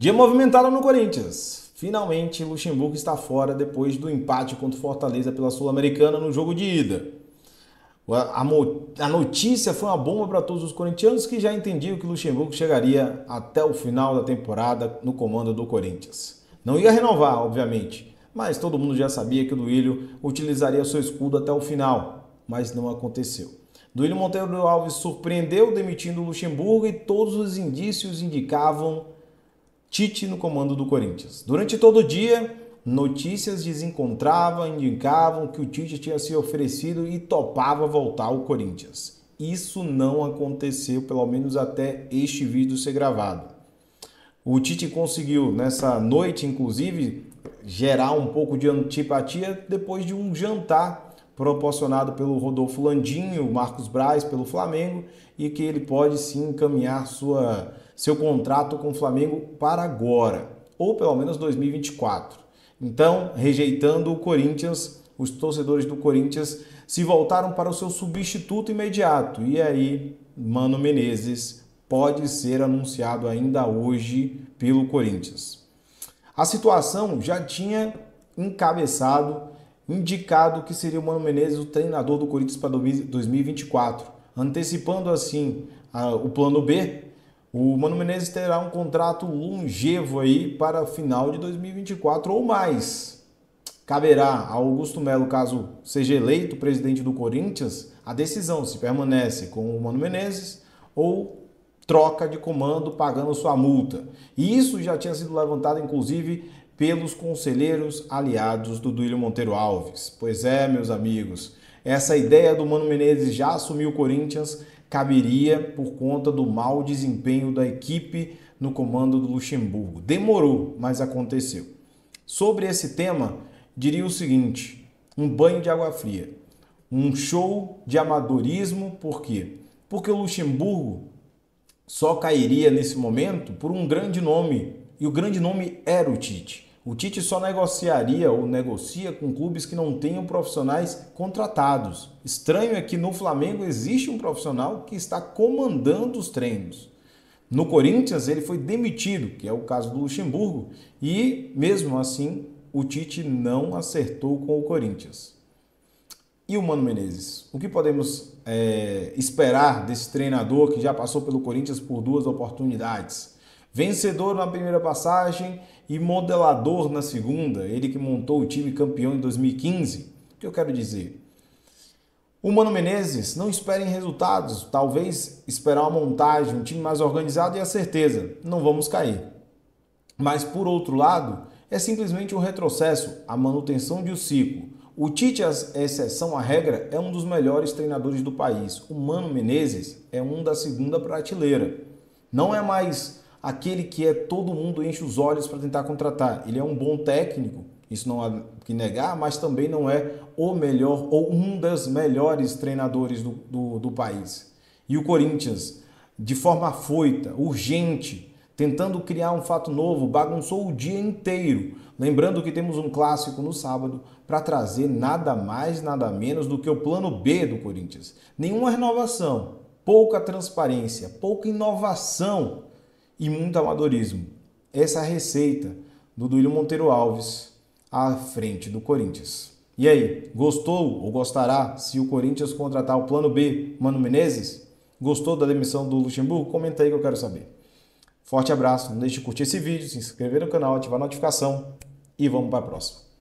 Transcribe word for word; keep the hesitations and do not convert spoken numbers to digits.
Dia movimentado no Corinthians. Finalmente, Luxemburgo está fora depois do empate contra o Fortaleza pela Sul-Americana no jogo de ida. A notícia foi uma bomba para todos os corintianos que já entendiam que Luxemburgo chegaria até o final da temporada no comando do Corinthians. Não ia renovar, obviamente, mas todo mundo já sabia que o Duílio utilizaria seu escudo até o final, mas não aconteceu. Duílio Monteiro Alves surpreendeu demitindo o Luxemburgo e todos os indícios indicavam Tite no comando do Corinthians. Durante todo o dia, notícias desencontravam, indicavam que o Tite tinha se oferecido e topava voltar ao Corinthians. Isso não aconteceu, pelo menos até este vídeo ser gravado. O Tite conseguiu, nessa noite, inclusive, gerar um pouco de antipatia depois de um jantar proporcionado pelo Rodolfo Landim, Marcos Braz, pelo Flamengo, e que ele pode sim encaminhar sua, seu contrato com o Flamengo para agora, ou pelo menos dois mil e vinte e quatro. Então, rejeitando o Corinthians, os torcedores do Corinthians se voltaram para o seu substituto imediato. E aí, Mano Menezes pode ser anunciado ainda hoje pelo Corinthians. A situação já tinha encabeçado, indicado que seria o Mano Menezes o treinador do Corinthians para dois mil e vinte e quatro. Antecipando assim o plano B, o Mano Menezes terá um contrato longevo aí para o final de dois mil e vinte e quatro ou mais. Caberá a Augusto Melo, caso seja eleito presidente do Corinthians, a decisão se permanece com o Mano Menezes ou troca de comando pagando sua multa. E isso já tinha sido levantado, inclusive, pelos conselheiros aliados do Duílio Monteiro Alves. Pois é, meus amigos, essa ideia do Mano Menezes já assumir o Corinthians caberia por conta do mau desempenho da equipe no comando do Luxemburgo. Demorou, mas aconteceu. Sobre esse tema, diria o seguinte: um banho de água fria, um show de amadorismo. Por quê? Porque o Luxemburgo só cairia nesse momento por um grande nome, e o grande nome era o Tite. O Tite só negociaria ou negocia com clubes que não tenham profissionais contratados. Estranho é que no Flamengo existe um profissional que está comandando os treinos. No Corinthians ele foi demitido, que é o caso do Luxemburgo, e mesmo assim o Tite não acertou com o Corinthians. E o Mano Menezes? O que podemos é, esperar desse treinador que já passou pelo Corinthians por duas oportunidades? Vencedor na primeira passagem e modelador na segunda, ele que montou o time campeão em dois mil e quinze. O que eu quero dizer? O Mano Menezes, não esperem resultados, talvez esperar uma montagem, um time mais organizado e a certeza, não vamos cair. Mas por outro lado, é simplesmente um retrocesso, a manutenção de um ciclo. O Tite, a exceção à regra, é um dos melhores treinadores do país. O Mano Menezes é um da segunda prateleira. Não é mais aquele que é todo mundo enche os olhos para tentar contratar. Ele é um bom técnico, isso não há que negar, mas também não é o melhor ou um dos melhores treinadores do, do, do país. E o Corinthians, de forma afoita, urgente, tentando criar um fato novo, bagunçou o dia inteiro. Lembrando que temos um clássico no sábado para trazer nada mais, nada menos do que o plano B do Corinthians. Nenhuma renovação, pouca transparência, pouca inovação e muito amadorismo. Essa é a receita do Duílio Monteiro Alves à frente do Corinthians. E aí, gostou ou gostará se o Corinthians contratar o plano B, Mano Menezes? Gostou da demissão do Luxemburgo? Comenta aí que eu quero saber. Forte abraço, não deixe de curtir esse vídeo, se inscrever no canal, ativar a notificação e vamos para a próxima.